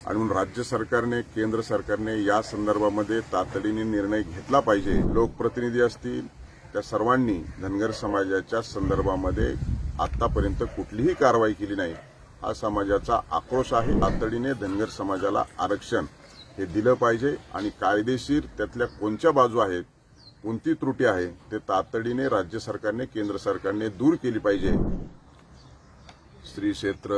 आणि म्हणून राज्य सरकारने केंद्र सरकारने या संदर्भामध्ये तातडीने निर्णय घेतला पाहिजे। लोकप्रतिनिधी असतील त्या सर्वांनी धनगर समाजाच्या संदर्भामध्ये आतापर्यंत कुठलीही कारवाई केली नाही, हा समाजाचा आक्रोश आहे। तातडीने धनगर समाजाला आरक्षण हे दिलं पाहिजे आणि कायदेशीर त्यातल्या कोणत्या बाजू आहेत, कोणती त्रुटी आहे ते तातडीने राज्य सरकारने केंद्र सरकारने दूर केली पाहिजे। श्री क्षेत्र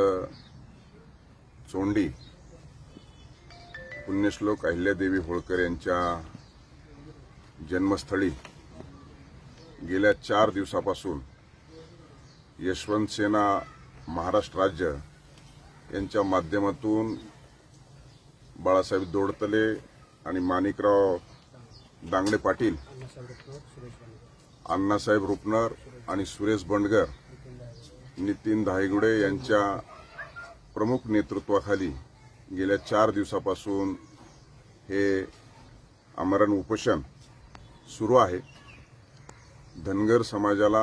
चोंडी पुण्यश्लोक अहिल्यादेवी होळकर यांच्या जन्मस्थळी गेल्या 4 दिवसापासून यशवंत सेना महाराष्ट्र राज्य यांच्या माध्यमातून बाळासाहेब दोडतले आणि माणिकराव दांगडे पाटील, अण्णासाहेब रुपनर आणि सुरेश बंडगर, नितीन धायगुडे यांच्या प्रमुख नेतृत्वाखाली गेल्या 4 दिवसापासून हे आमरण उपोषण सुरू आहे। धनगर समाजाला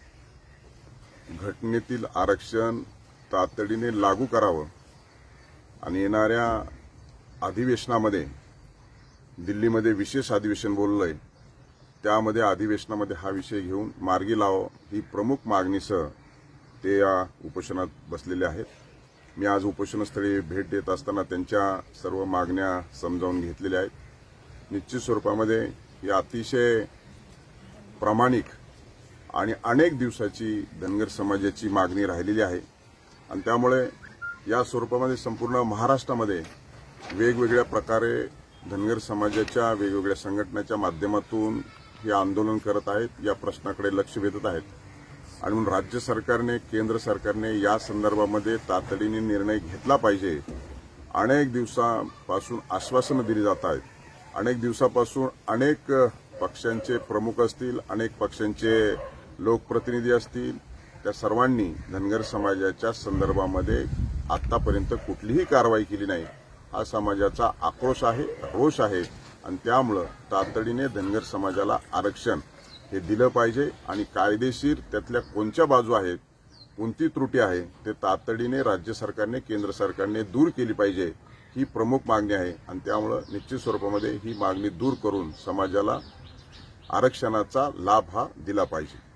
घटनेतील आरक्षण तातडीने लागू करावं आणि येणाऱ्या अधिवेशनामध्ये दिल्लीमध्ये विशेष अधिवेशन बोललंय, त्यामध्ये अधिवेशनामध्ये हा विषय घेऊन मार्गी लावावं ही प्रमुख मागणीसह ते या उपोषणात बसलेले आहेत। मी आज उपोषणस्थळी भेट देत असताना त्यांच्या सर्व मागण्या समजावून घेतलेल्या आहेत। निश्चित स्वरूपामध्ये ही अतिशय प्रामाणिक आणि अनेक दिवसाची धनगर समाजाची मागणी राहिलेली आहे आणि त्यामुळे या स्वरूपामध्ये संपूर्ण महाराष्ट्रामध्ये वेगवेगळ्या प्रकारे धनगर समाजाच्या वेगवेगळ्या संघटनांच्या माध्यमातून हे आंदोलन करत आहेत, या प्रश्नाकडे लक्ष वेधत आहेत आणि म्हणून राज्य सरकारने केंद्र सरकारने या संदर्भामध्ये तातडीने निर्णय घेतला पाहिजे। अनेक दिवसांपासून आश्वासनं दिली जात आहेत, अनेक दिवसापासून अनेक पक्षांचे प्रमुख असतील, अनेक पक्षांचे लोकप्रतिनिधी असतील, त्या सर्वांनी धनगर समाजाच्या संदर्भामध्ये आतापर्यंत कुठलीही कारवाई केली नाही, हा समाजाचा आक्रोश आहे, रोष आहे आणि त्यामुळे तातडीने धनगर समाजाला आरक्षण हे दिलं पाहिजे आणि कायदेशीर त्यातल्या कोणत्या बाजू आहेत, कोणती त्रुटी आहे ते तातडीने राज्य सरकारने केंद्र सरकारने दूर केली पाहिजे, ही प्रमुख मागणी आहे आणि त्यामुळे निश्चित स्वरूपामध्ये ही मागणी दूर करून समाजाला आरक्षणाचा लाभ हा दिला पाहिजे।